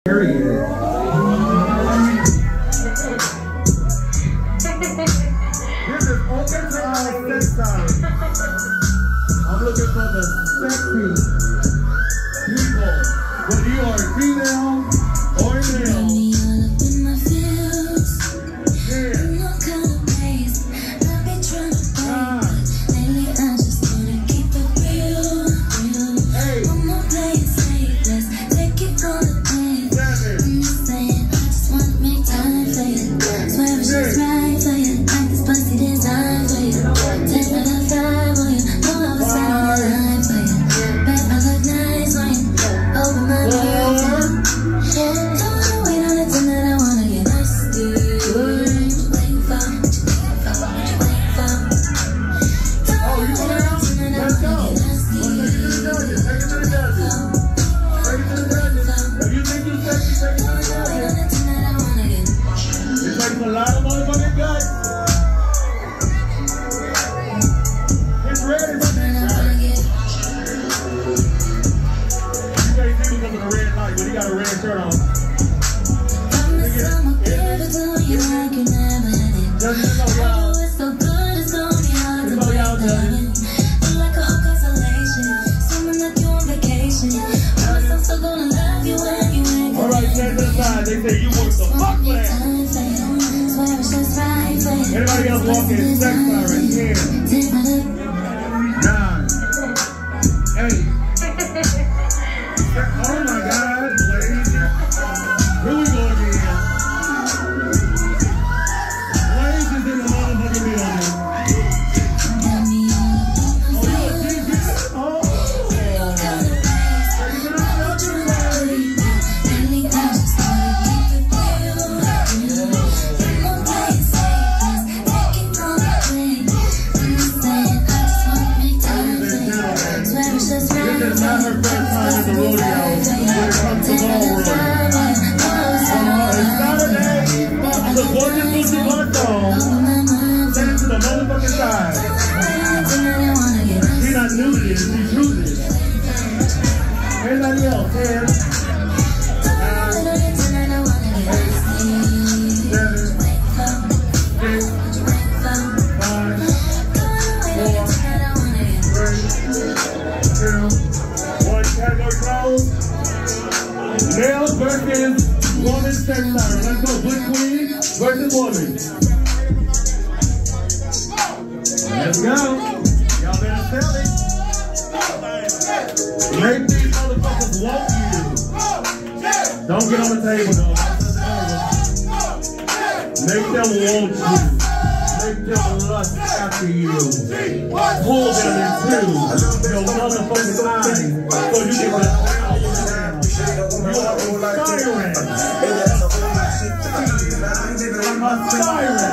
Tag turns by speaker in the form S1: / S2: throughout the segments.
S1: Period. This is open to our sex time. I'm looking for the sexy people, whether you are a female or a male. They say you work the fuck for that. Anybody else walking sex siren? 10, 9, 8. Oh my God, Blaze. Here we go again. Blaze is in the motherfucking building. She's not new to this, she's true to this. Everybody else, 10, 9, 8, 7, 6, 5, 4, 3, 2, 1. Category closed. Male versus woman sex siren. Let's go. Good queen versus woman. Let's go. Y'all better tell it. Make these motherfuckers want you. Don't get on the table though. Make them want you. Make them lust after you. Pull them into your motherfucking eyes so you can get you are a siren. I'm a siren.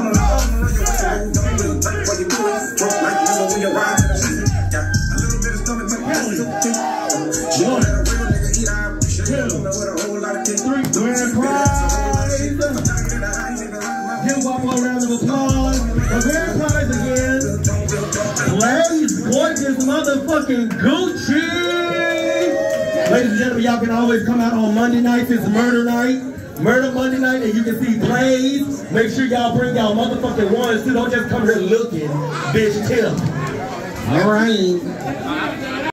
S1: Grand prize. Give up a round of applause. The grand prize again. Blaze gorgeous motherfucking Gucci. Ladies and gentlemen, y'all can always come out on Monday nights. It's murder night. Murder Monday night, and you can see Blaze. Make sure y'all bring y'all motherfucking ones too. Don't just come here looking. Bitch, tip. All right.